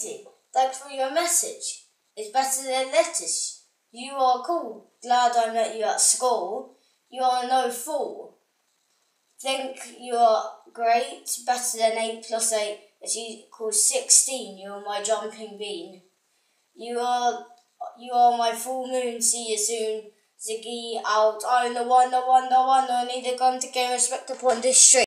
Masie. Thanks for your message. It's better than letters. You are cool. Glad I met you at school. You are no fool. Think you're great. Better than 8 plus 8 is equals 16. You're my jumping bean. You are my full moon. See you soon. Ziggy out. I'm the one. I need a gun to gain respect upon this street.